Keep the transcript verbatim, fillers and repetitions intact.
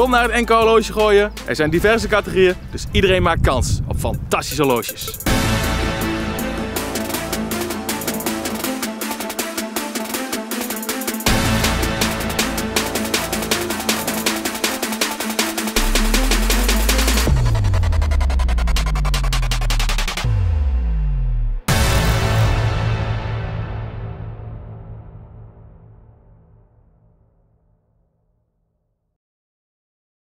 Kom naar het N K horloge gooien. Er zijn diverse categorieën, dus iedereen maakt kans op fantastische horloges.